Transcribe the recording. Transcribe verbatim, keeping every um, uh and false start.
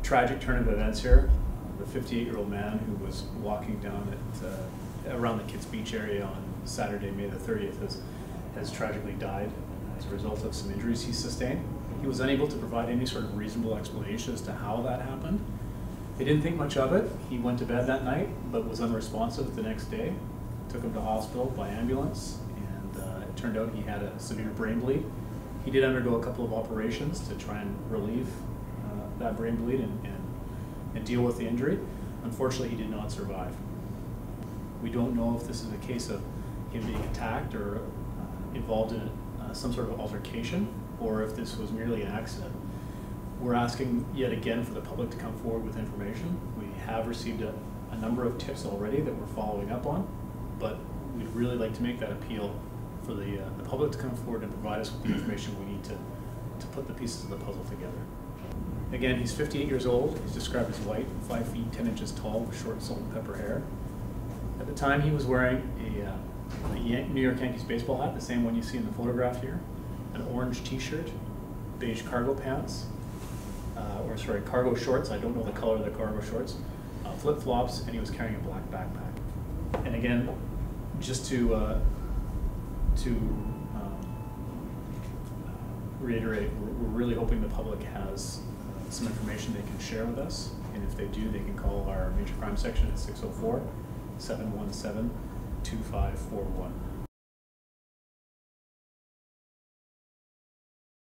tragic turn of events here. The fifty-eight-year-old man who was walking down at uh, around the Kits Beach area on Saturday, May the thirtieth, has, has tragically died as a result of some injuries he sustained. He was unable to provide any sort of reasonable explanation as to how that happened. He didn't think much of it. He went to bed that night, but was unresponsive the next day. Took him to hospital by ambulance, and uh, it turned out he had a severe brain bleed. He did undergo a couple of operations to try and relieve uh, that brain bleed and, and, and deal with the injury. Unfortunately, he did not survive. We don't know if this is a case of him being attacked or uh, involved in uh, some sort of altercation, or if this was merely an accident. We're asking yet again for the public to come forward with information. We have received a, a number of tips already that we're following up on, but we'd really like to make that appeal for the, uh, the public to come forward and provide us with the information we need to, to put the pieces of the puzzle together. Again, he's fifty-eight years old. He's described as white, five feet ten inches tall, with short salt and pepper hair. At the time, he was wearing a, uh, a Yan- New York Yankees baseball hat, the same one you see in the photograph here, an orange t-shirt, beige cargo pants, uh, or sorry, cargo shorts. I don't know the color of the cargo shorts, uh, flip-flops, and he was carrying a black backpack. And again, just to uh, to um, reiterate, we're, we're really hoping the public has uh, some information they can share with us, and if they do, they can call our major crime section at six oh four, seven one seven, two five four one.